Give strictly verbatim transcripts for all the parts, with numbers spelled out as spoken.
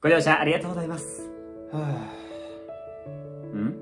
ご乗車ありがとうございます。はぁ。ん？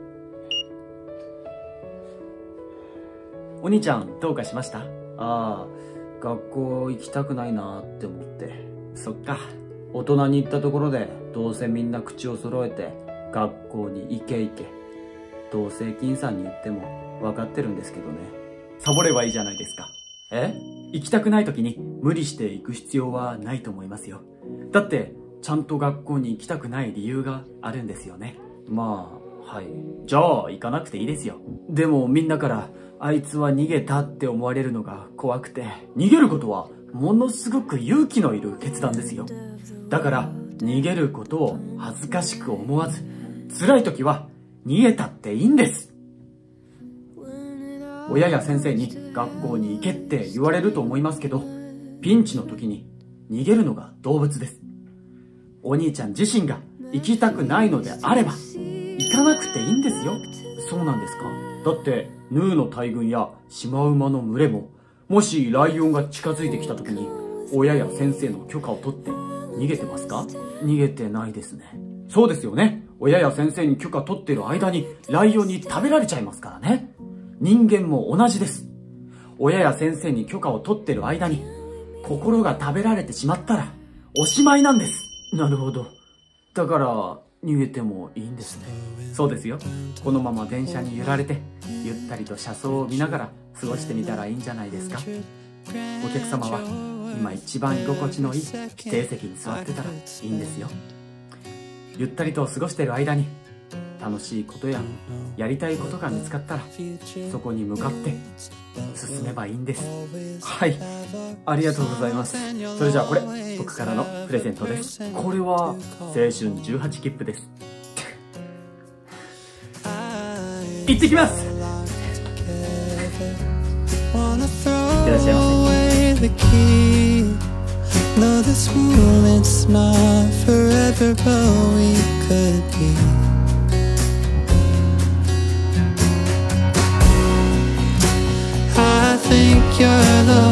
お兄ちゃん、どうかしました？ああ、学校行きたくないなって思って。そっか。大人に行ったところで、どうせみんな口を揃えて、学校に行け行け。どうせ金さんに言っても分かってるんですけどね。サボればいいじゃないですか。え？行きたくない時に無理して行く必要はないと思いますよ。だって、ちゃんと学校に行きたくない理由があるんですよね。まあ、はい。じゃあ、行かなくていいですよ。でもみんなから、あいつは逃げたって思われるのが怖くて、逃げることはものすごく勇気のいる決断ですよ。だから、逃げることを恥ずかしく思わず、辛い時は逃げたっていいんです。親や先生に学校に行けって言われると思いますけど、ピンチの時に逃げるのが動物です。お兄ちゃん自身が行きたくないのであれば、行かなくていいんですよ。そうなんですか？だって、ヌーの大群やシマウマの群れも、もしライオンが近づいてきた時に、親や先生の許可を取って逃げてますか？逃げてないですね。そうですよね。親や先生に許可取っている間に、ライオンに食べられちゃいますからね。人間も同じです。親や先生に許可を取っている間に、心が食べられてしまったら、おしまいなんです。なるほど。だから、逃げてもいいんですね。そうですよ。このまま電車に揺られて、ゆったりと車窓を見ながら過ごしてみたらいいんじゃないですか。お客様は、今一番居心地のいい指定席に座ってたらいいんですよ。ゆったりと過ごしている間に、楽しいことややりたいことが見つかったら、そこに向かって進めばいいんです。はい、ありがとうございます。それじゃあこれ、僕からのプレゼントです。これは青春じゅうはち切符です。行ってきます。いってらっしゃいませ。No, this moment's not forever, but we could be. I think you're the